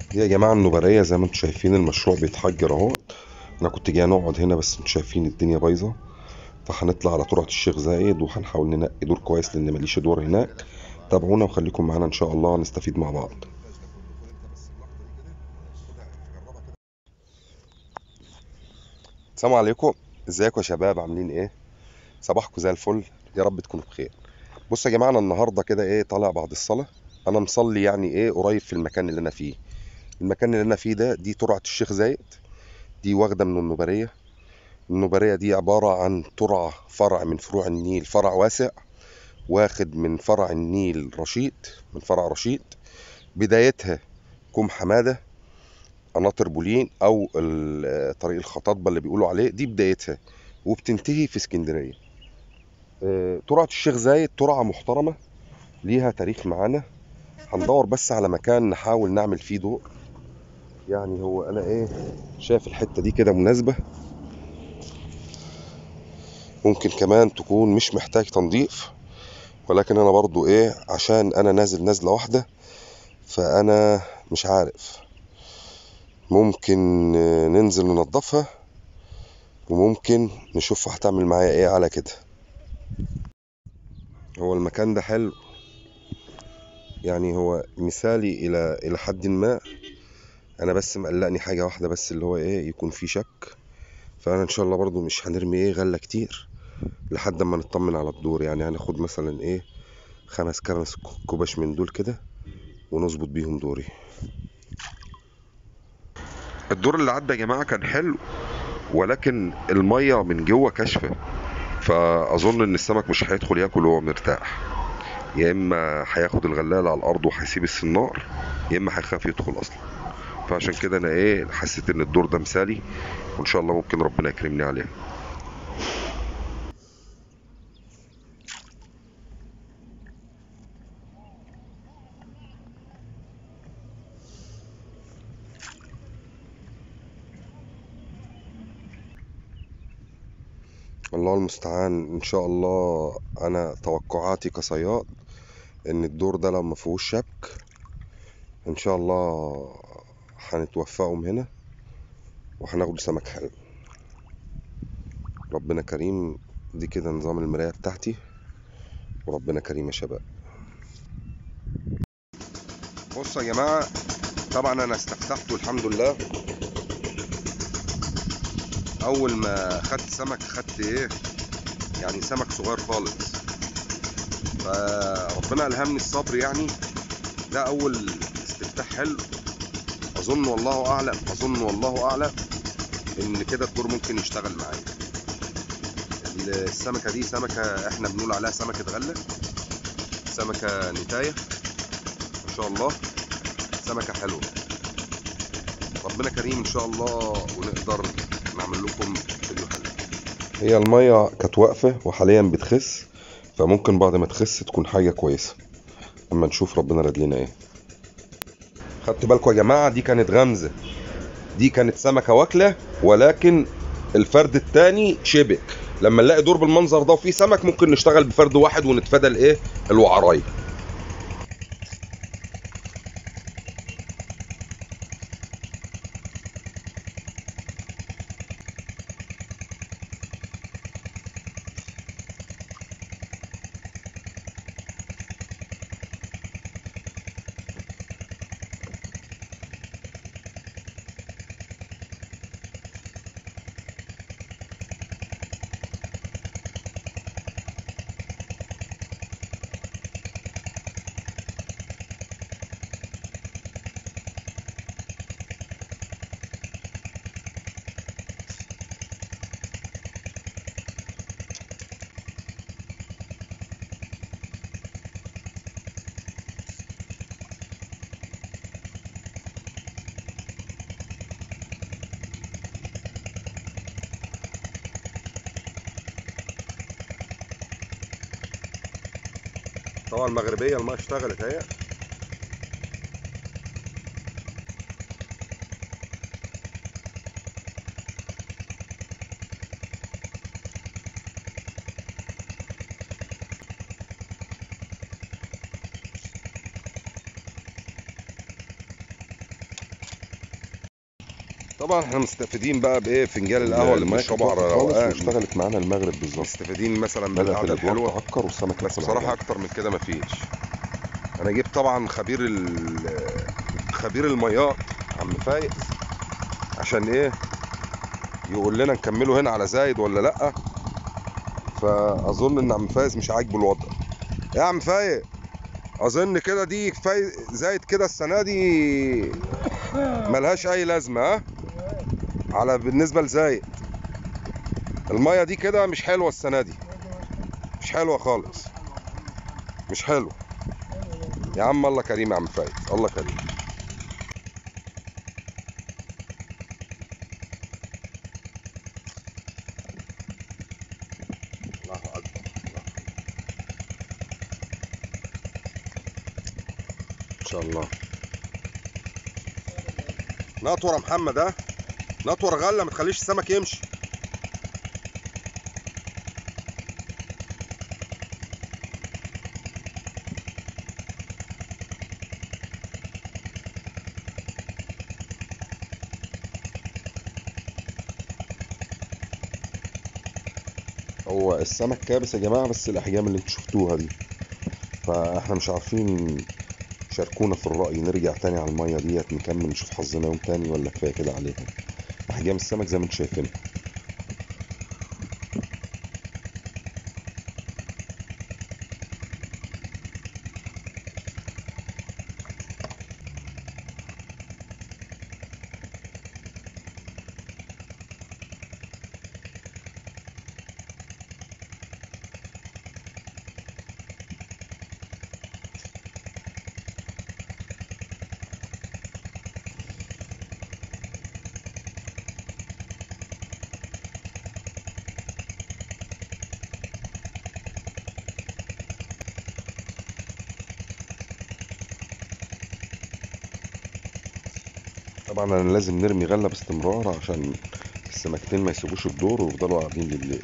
دي يا جماعة النوبارية، زي ما انتم شايفين المشروع بيتحجر اهو. انا كنت جاي نقعد هنا بس انتم شايفين الدنيا بايظة. فهنطلع على ترعة الشيخ زايد وهنحاول ننقي دور كويس لان ماليش دور هناك. تابعونا وخليكم معانا ان شاء الله نستفيد مع بعض. السلام عليكم. ازيكم يا شباب، عاملين ايه؟ صباحكم زي الفل. يا رب تكونوا بخير. بصوا يا جماعة، انا النهاردة كده ايه طالع بعد الصلاة. انا مصلي يعني ايه قريب في المكان اللي انا فيه. المكان اللي انا فيه ده دي ترعة الشيخ زايد. دي واخدة من النوبارية. النوبارية دي عبارة عن ترعة فرع من فروع النيل، فرع واسع واخد من فرع النيل رشيد، من فرع رشيد. بدايتها كوم حمادة، قناطر بولين أو طريق الخطاطبة اللي بيقولوا عليه، دي بدايتها وبتنتهي في اسكندرية. ترعة الشيخ زايد ترعة محترمة ليها تاريخ معانا. هندور بس على مكان نحاول نعمل فيه دور. يعني هو أنا إيه شايف الحتة دي كده مناسبة، ممكن كمان تكون مش محتاج تنظيف، ولكن انا برضو ايه عشان انا نازل نازلة واحدة، فانا مش عارف. ممكن ننزل ننضفها، وممكن نشوف هتعمل معايا ايه على كده. هو المكان ده حلو، يعني هو مثالي الى حد ما. انا بس مقلقني حاجة واحدة بس، اللي هو ايه يكون في شك. فانا ان شاء الله برضو مش هنرمي ايه غلة كتير لحد ما نطمن على الدور. يعني هناخد مثلا ايه 5 كوباش من دول كده ونظبط بيهم دوري. الدور اللي عدى يا جماعة كان حلو، ولكن المية من جوه كاشفة. فأظن إن السمك مش هيدخل ياكل وهو مرتاح. يا إما هياخد الغلالة على الأرض وهيسيب السنار، يا إما هيخاف يدخل أصلا. فعشان كده أنا إيه حسيت إن الدور ده مثالي، وإن شاء الله ممكن ربنا يكرمني عليه. الله المستعان. إن شاء الله أنا توقعاتي كصياد إن الدور ده لو ما فيهوش شك إن شاء الله هنتوفقوا من هنا وهناخد سمك حلو. ربنا كريم. دي كده نظام المراية بتاعتي، وربنا كريم يا شباب. بصوا يا جماعة، طبعا انا استفتحت والحمد لله. اول ما خدت سمك خدت ايه يعني سمك صغير خالص، فربنا الهمني الصبر يعني. ده اول استفتاح حلو. اظن والله اعلم، اظن والله اعلم ان كده الدور ممكن يشتغل معايا. السمكة دي سمكة احنا بنقول عليها سمكة غلة، سمكة نتاية ما شاء الله، سمكة حلوة. ربنا كريم ان شاء الله ونقدر نعمل لكم فيديو حلو. هي المية كانت واقفة وحاليا بتخس، فممكن بعد ما تخس تكون حاجة كويسة اما نشوف ربنا راد لنا ايه. خدتوا بالكم يا جماعة، دي كانت غمزة، دي كانت سمكة واكلة، ولكن الفرد التاني شبك. لما نلاقي دور بالمنظر ده وفيه سمك ممكن نشتغل بفرد واحد ونتفادى الايه الوعرايه. طبعا المغربية الماء اشتغلت اهي. طبعا احنا مستفيدين بقى بايه، فنجان القهوه اللي المايه بنشربه على كانت خالص روقان. واشتغلت معانا المغرب بالظبط. مستفيدين مثلا بدأت بالقعده الأجواء الحلوه. تعكر والسمك بس يدخل على بصراحه جنب. اكتر من كده مفيش. انا جبت طبعا خبير المياه عم فايق، عشان ايه يقول لنا نكمله هنا على زايد ولا لا. فاظن ان عم فايز مش عاجبه الوضع. يا عم فايق، اظن كده دي كفايه زايد كده السنه دي ملهاش اي لازمه، ها؟ على بالنسبه لزايد الميه دي كده مش حلوه السنه دي، مش حلوه خالص، مش حلو. يا عم الله كريم يا عم فايز، الله كريم. الله اكبر. ان شاء الله. نطور يا محمد، ها؟ نطور غله، ما تخليش السمك يمشي. هو السمك كابس يا جماعة، بس الأحجام اللي انتوا شفتوها دي، فاحنا مش عارفين. شاركونا في الرأي، نرجع تاني على المية ديت نكمل نشوف حظنا يوم تاني، ولا كفاية كده عليها. أحجام السمك زي ما انتوا شايفين. طبعا انا لازم نرمي غلة باستمرار عشان السمكتين ما يسيبوش الدور ويفضلوا قاعدين لليل.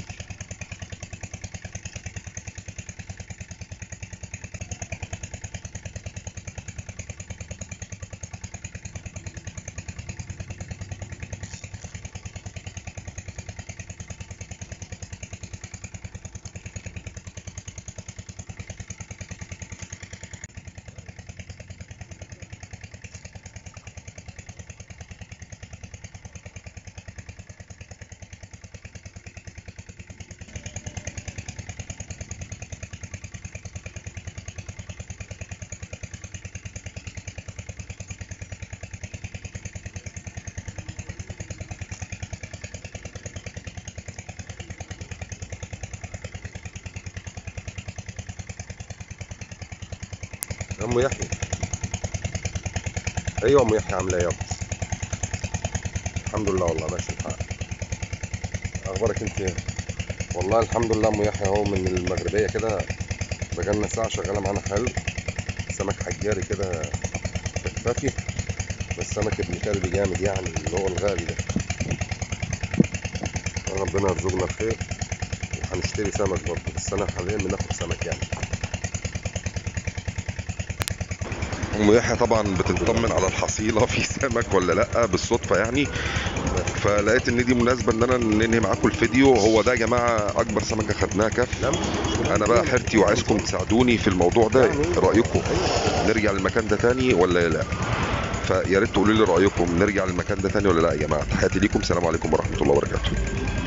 يا ام يحيى، ايوه ام يحيى، عامله ايه يابا؟ الحمد لله والله ماشي الحال. اخبارك انت ايه؟ والله الحمد لله ام يحيى اهو من المغربيه كده، بقالنا ساعه شغاله معانا حلو. سمك حجاري كده خفافي، بس سمك ابن كلب جامد يعني، اللي هو الغالي ده. ربنا يرزقنا الخير، وهنشتري سمك برضه، بس انا حاليا بناخد سمك يعني. ام يحيى طبعا بتطمن على الحصيله في سمك ولا لا بالصدفه يعني، فلقيت ان دي مناسبه ان انا ننهي معاكم الفيديو. هو ده يا جماعه اكبر سمكه خدناها كف. انا بقى حيرتي وعايزكم تساعدوني في الموضوع ده، رايكم نرجع للمكان ده تاني ولا لا؟ فيا ريت تقولوا لي رايكم، نرجع للمكان ده تاني ولا لا يا جماعه. تحياتي ليكم، سلام عليكم ورحمه الله وبركاته.